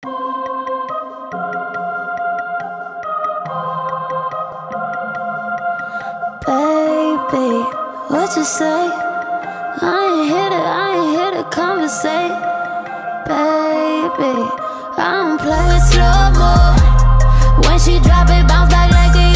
Baby, what you say? I ain't here to conversate. Baby, I don't play with slow-mo. When she drop it, bounce back like a